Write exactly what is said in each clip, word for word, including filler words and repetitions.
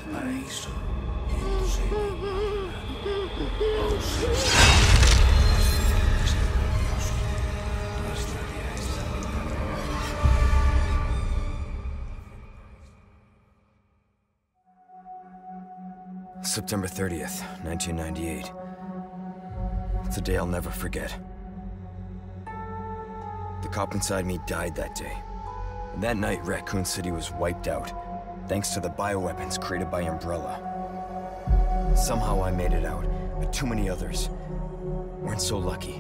paraíso, yéndose de imaginado. Oh, sí. Nuestra vida es September thirtieth, nineteen ninety-eight. It's a day I'll never forget. The cop inside me died that day. And that night, Raccoon City was wiped out, thanks to the bioweapons created by Umbrella. Somehow I made it out, but too many others weren't so lucky.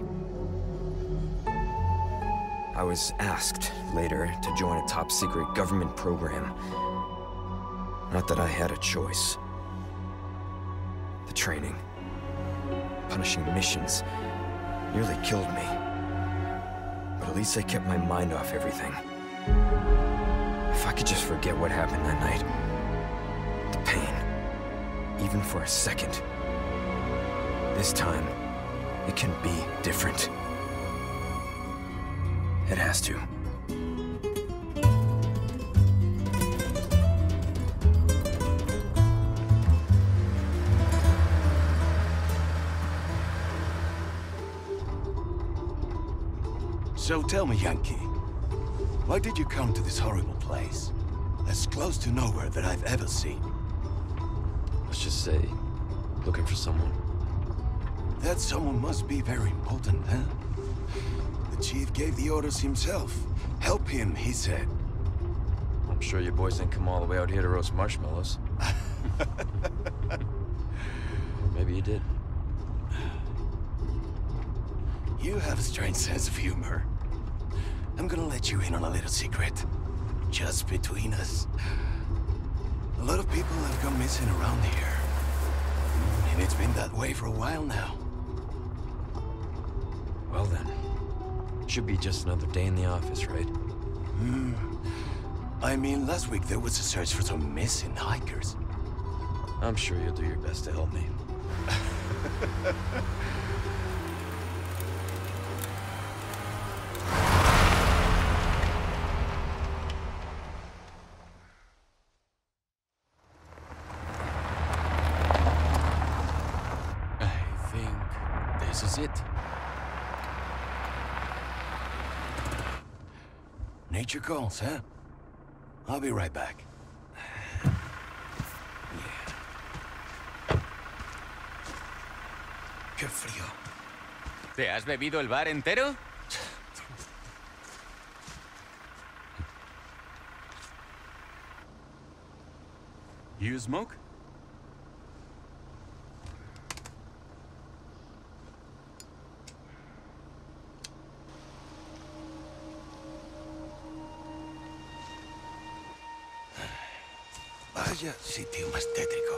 I was asked later to join a top-secret government program. Not that I had a choice. The training, punishing missions, nearly killed me. But at least I kept my mind off everything. If I could just forget what happened that night. The pain, even for a second. This time, it can be different. It has to. So tell me, Yankee, why did you come to this horrible place? As close to nowhere that I've ever seen. Let's just say, looking for someone. That someone must be very important, huh? The chief gave the orders himself. Help him, he said. I'm sure you boys didn't come all the way out here to roast marshmallows. Maybe you did. You have a strange sense of humor. I'm gonna let you in on a little secret. Just between us. A lot of people have gone missing around here. And it's been that way for a while now. Well then, should be just another day in the office, right? Hmm. I mean, last week there was a search for some missing hikers. I'm sure you'll do your best to help me. This is it. Nature calls, huh? I'll be right back. Yeah. Qué frío. ¿Te has bebido el bar entero? You smoke? Vaya sitio más tétrico.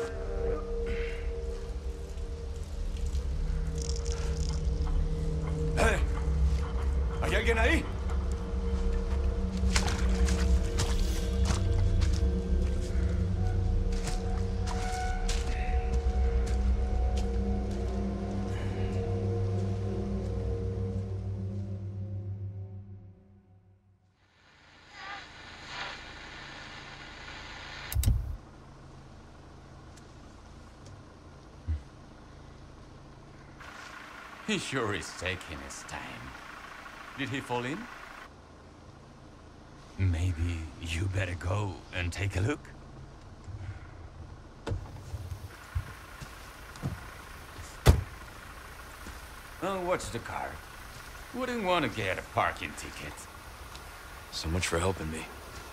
¡Eh! ¿Hay alguien ahí? He sure is taking his time. Did he fall in? Maybe you better go and take a look. Oh, watch the car. Wouldn't want to get a parking ticket. So much for helping me.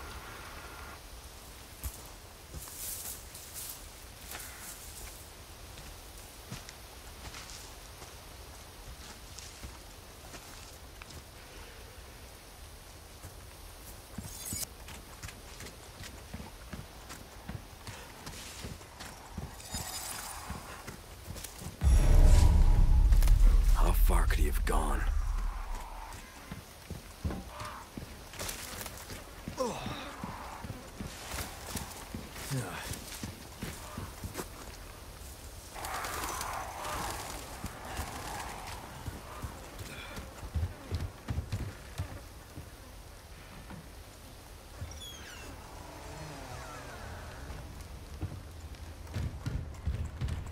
How far could he have gone?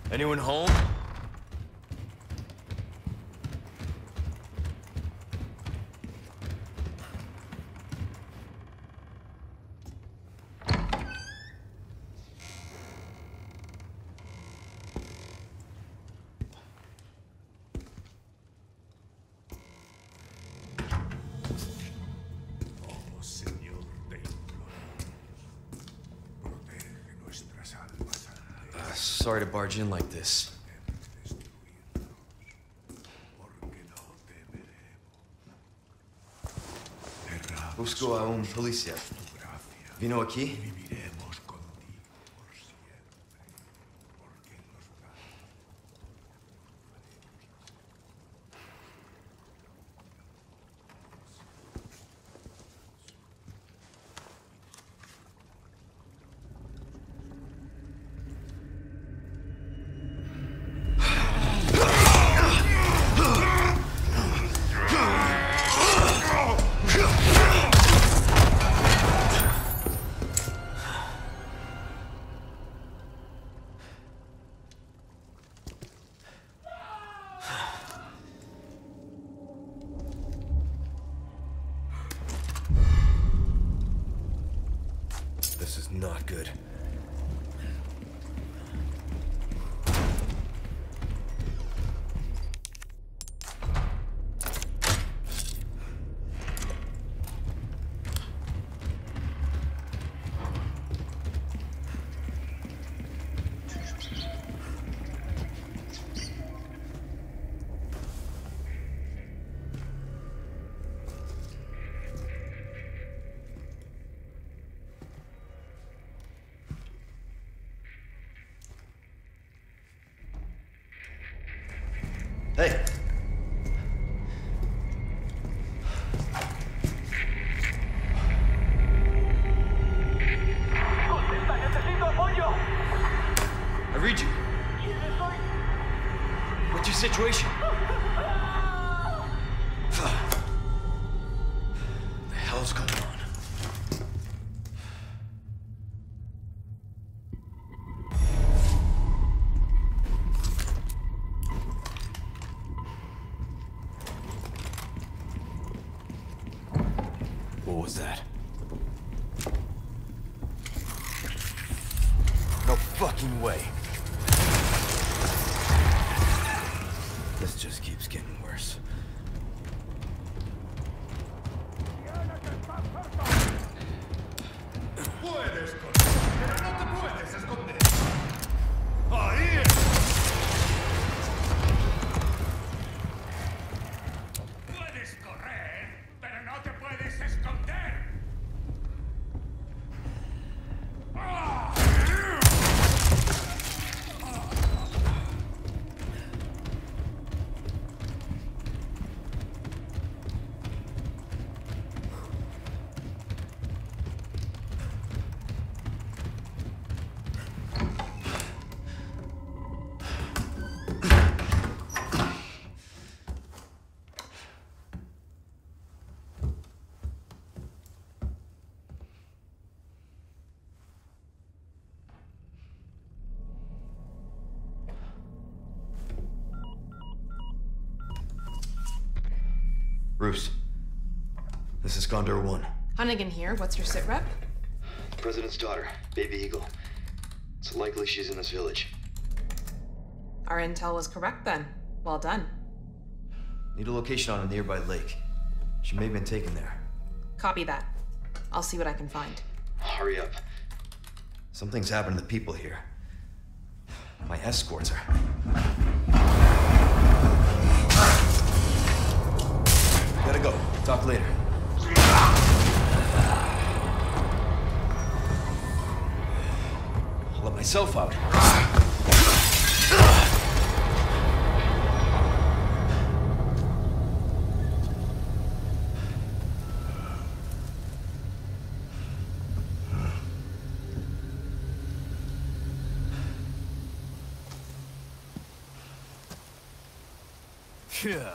Anyone home? Sorry to barge in like this. Busco a un policía. Vino aquí? This is not good. Hey! ¡Contesta! ¡Necesito apoyo! I read you. What's your situation? What the hell's going on? What was that? No fucking way. This just keeps getting worse. Puedes correr, pero no te puedes esconder. ¡Ahí! Puedes correr, pero no te puedes esconder. ¡Ah! Bruce, this is Condor One. Hunnigan here. What's your sit rep? President's daughter, Baby Eagle. It's likely she's in this village. Our intel was correct then. Well done. Need a location on a nearby lake. She may have been taken there. Copy that. I'll see what I can find. Hurry up. Something's happened to the people here. My escorts are... Gotta go. Talk later. I'll let myself out. Yeah.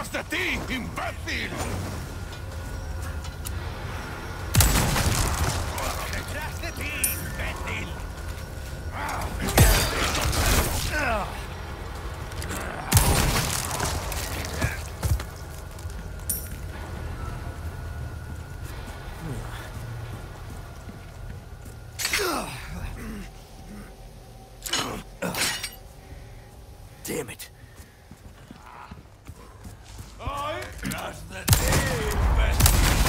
¡Detrás de ti, imbécil! ¡Detrás de ti, imbécil! Damn it. ¡Ay, detrás de ti, imbécil!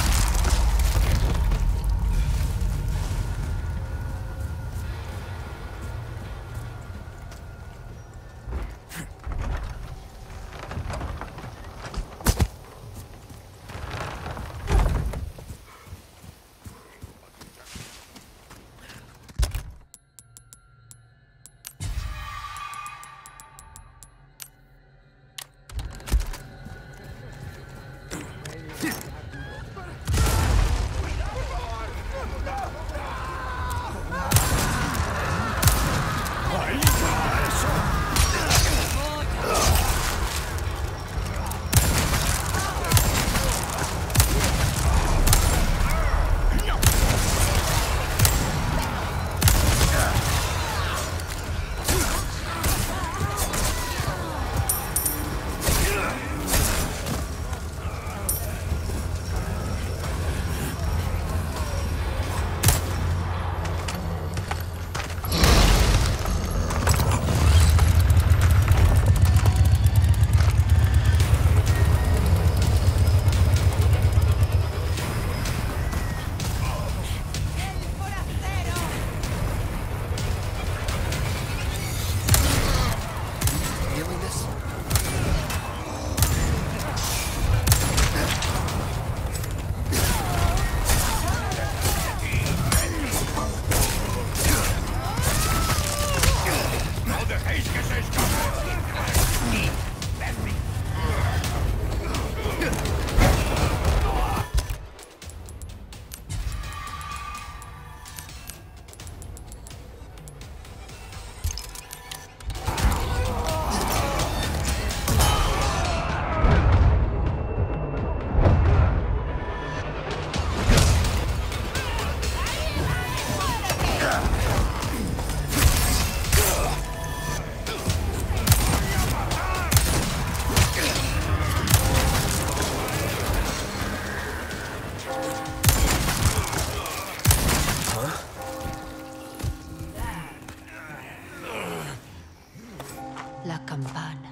La campana.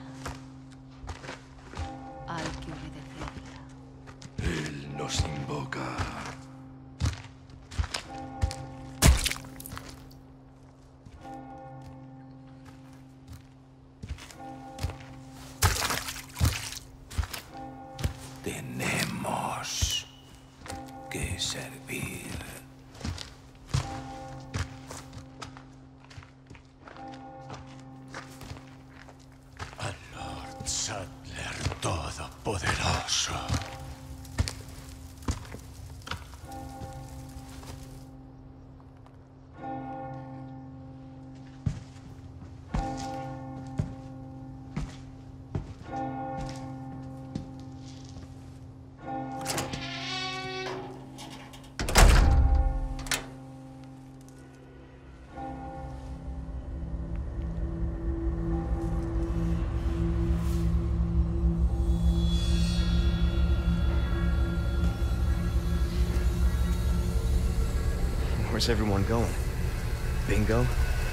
Hay que obedecerla. Él nos invoca. Tenemos que servir. Al Lord Saddler Todopoderoso. Where's everyone going? Bingo?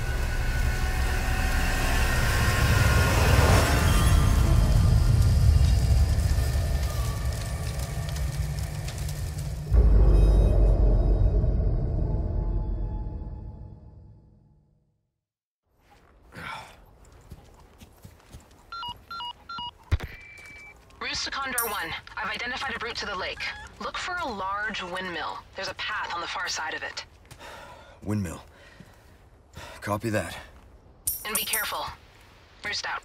Roost to Condor one. I've identified a route to the lake. Look for a large windmill. There's a path on the far side of it. Windmill. Copy that. And be careful. Roost out.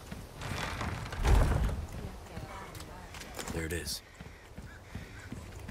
There it is.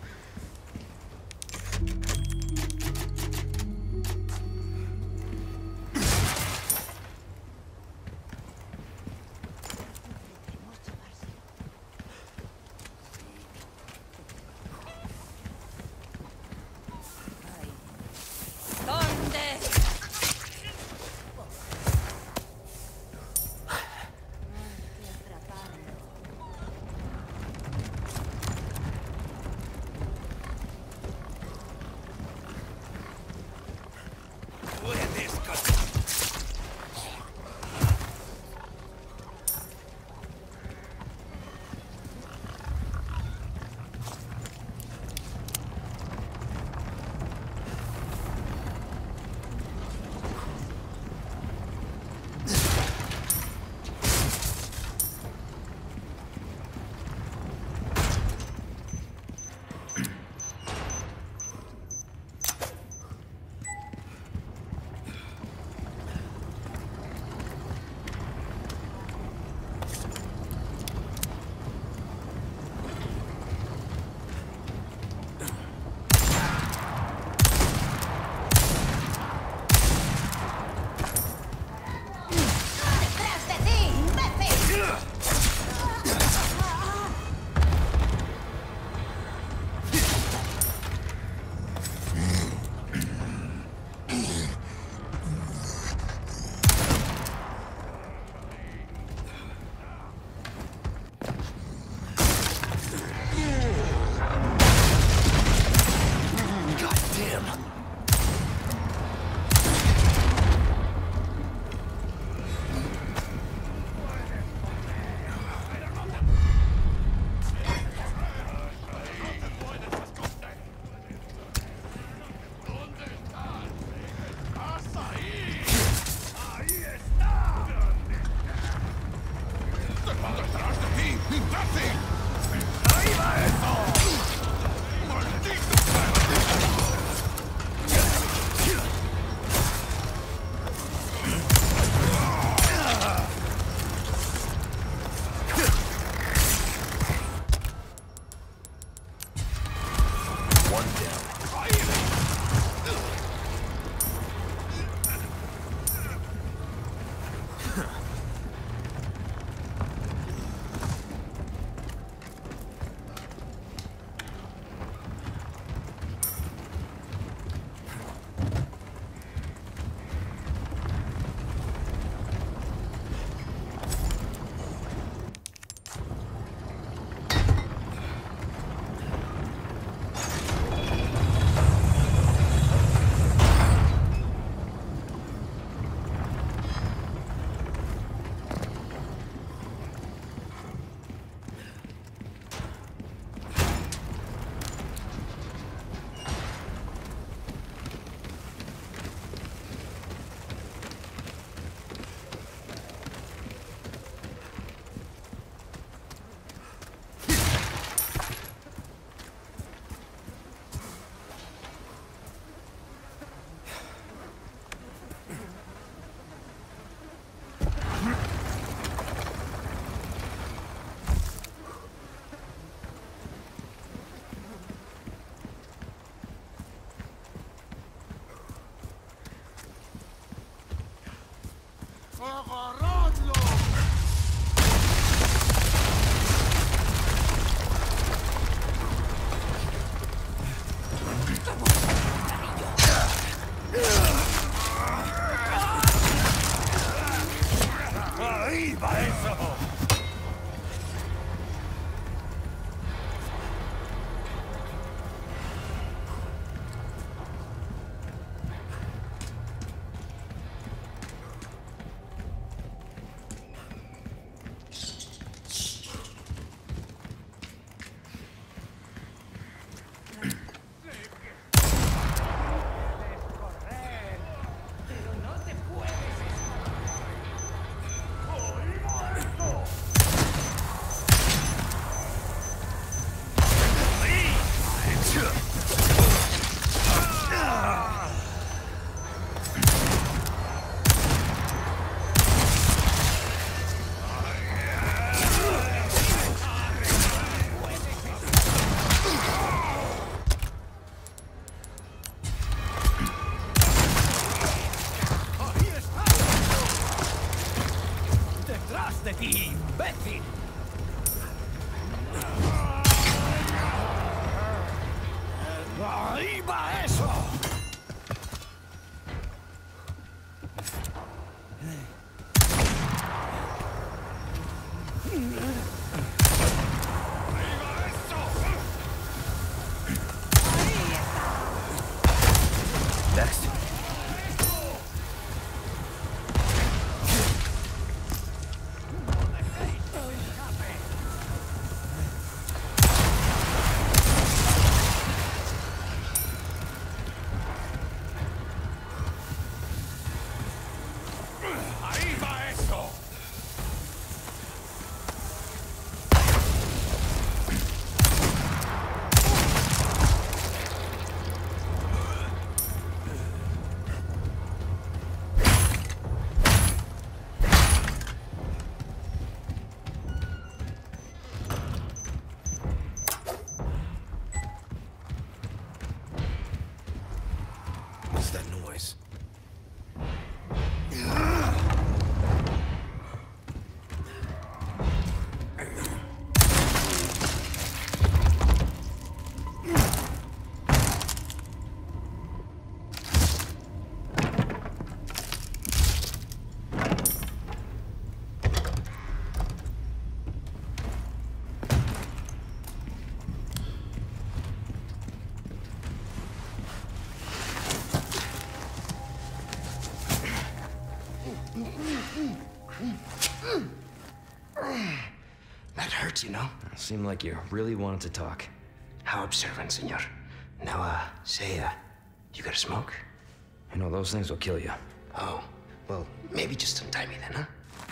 That hurts, you know? Seemed like you really wanted to talk. How observant, senor. Now, uh, say, uh, you got a smoke? You know, those things will kill you. Oh, well, maybe just untie me then,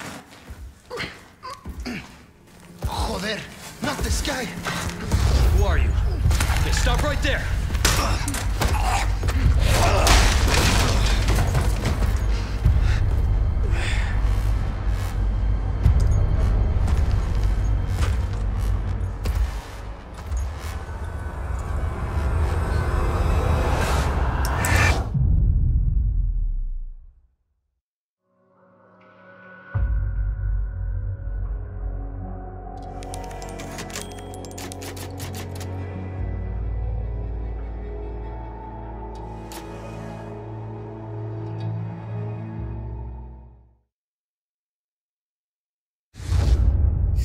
huh? Joder, not this guy! Who are you? Okay, stop right there!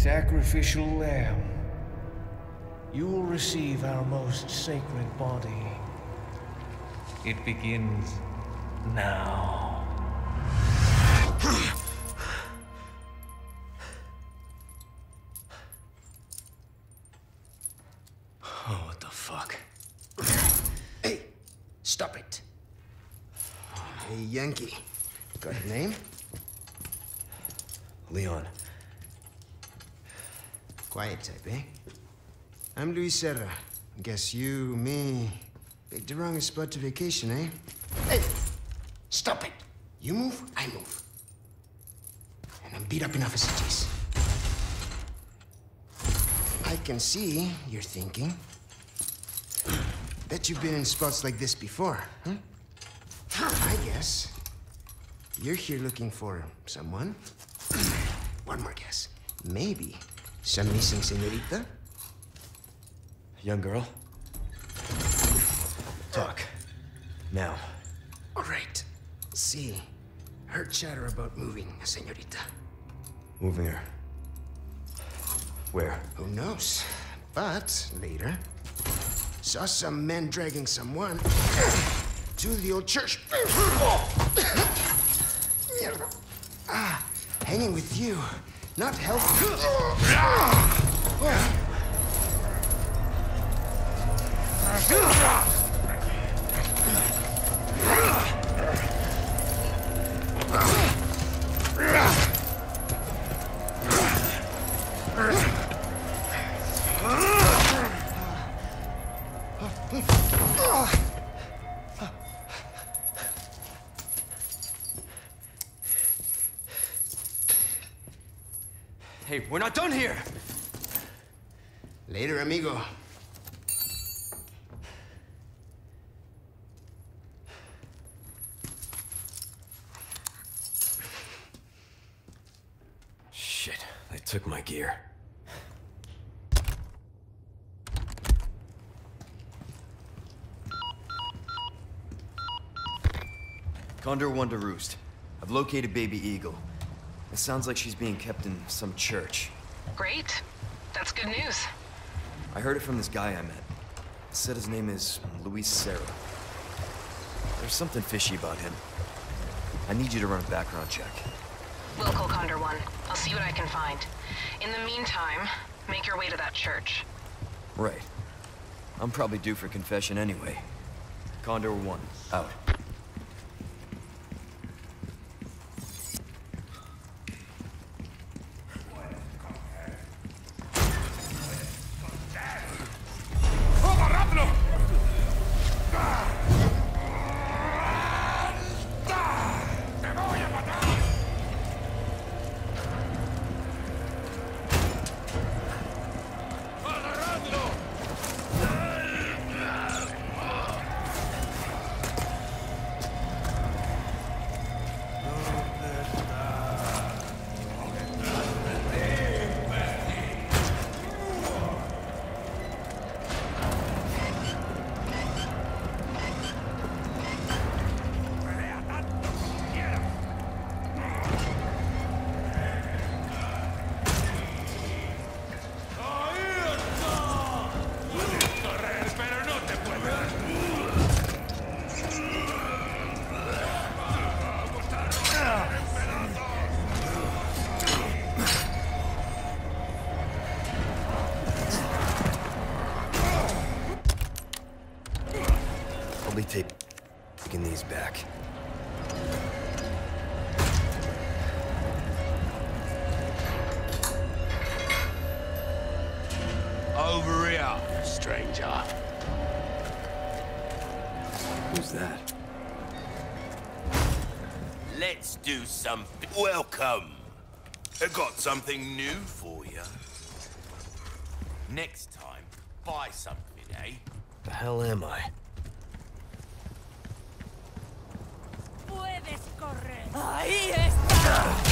Sacrificial lamb, you will receive our most sacred body. It begins now. Oh, what the fuck? Hey, stop it. Hey, Yankee. Got a name? Leon. Quiet type, eh? I'm Luis Serra. Guess you, me, picked the wrongest spot to vacation, eh? Hey! Stop it! You move, I move. And I'm beat up enough as it is. I can see you're thinking. Bet you've been in spots like this before, huh? I guess you're here looking for someone. One more guess. Maybe some missing señorita? Young girl? Talk. Now. All right. See, heard chatter about moving a señorita. Moving her. Where? Who knows? But later, saw some men dragging someone to the old church. Ah, hanging with you, not helping. Hey, we're not done here! Later, amigo. Shit, they took my gear. Condor one to Roost. I've located Baby Eagle. It sounds like she's being kept in some church. Great. That's good news. I heard it from this guy I met. He said his name is Luis Serra. There's something fishy about him. I need you to run a background check. We'll call Condor one. I'll see what I can find. In the meantime, make your way to that church. Right. I'm probably due for confession anyway. Condor one, out. I'll be taking these back. Over here, stranger. Who's that? Let's do something. Welcome. I got something new for you. Next time, buy something, eh? The hell am I? Puedes correr. Ahí está.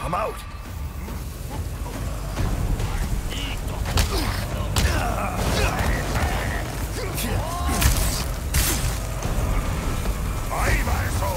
I'm out. Ahí va eso.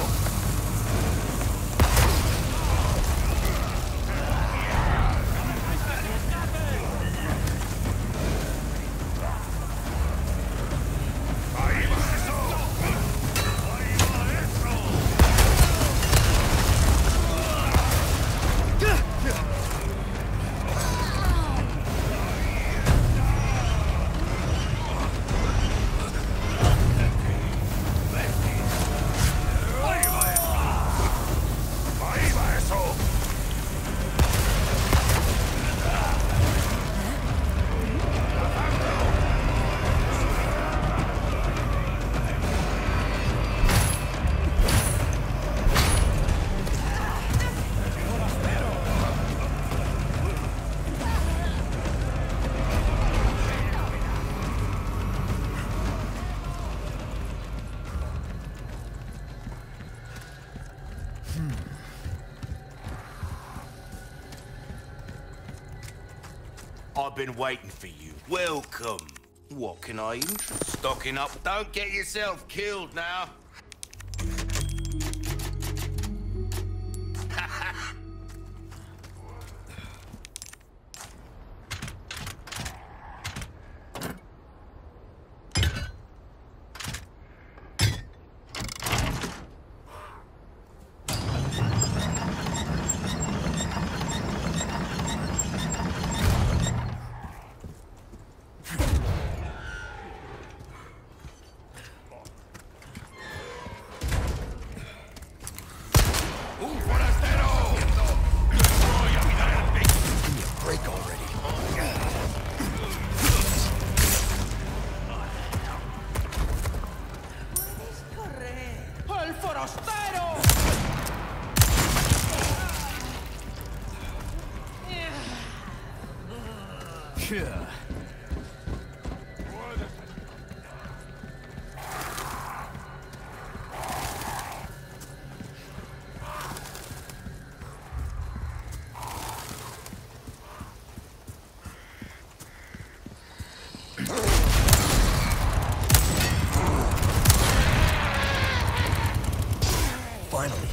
I've been waiting for you. Welcome. What can I interest? Stocking up. Don't get yourself killed now. Yeah. Finally.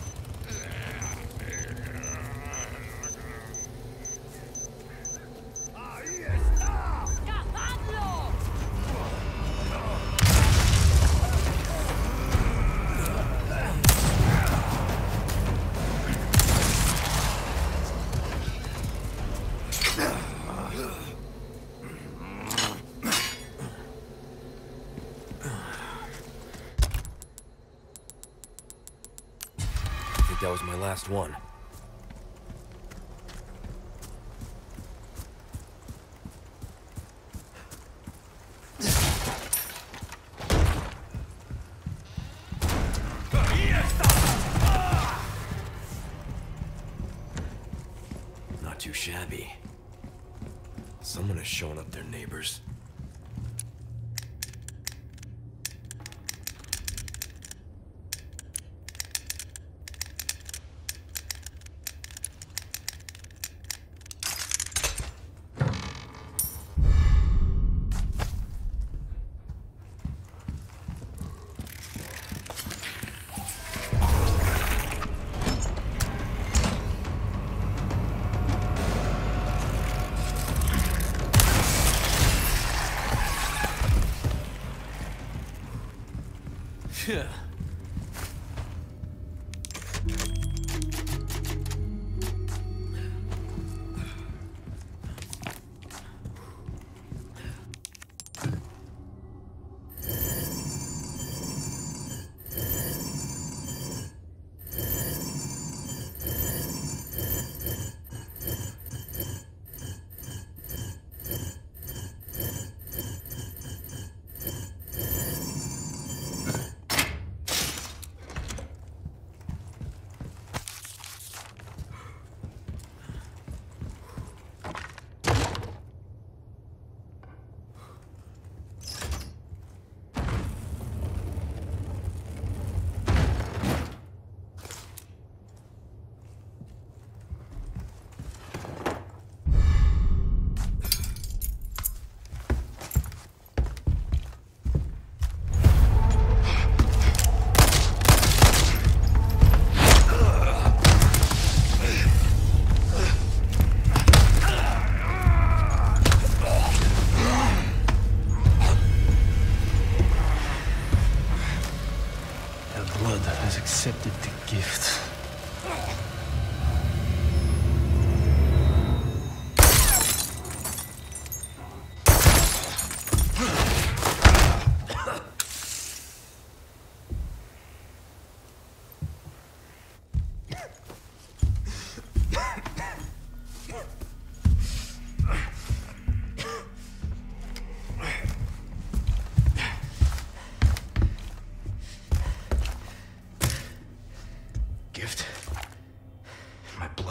That was my last one. Not too shabby. Someone has shown up their neighbors. Yeah.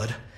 blood.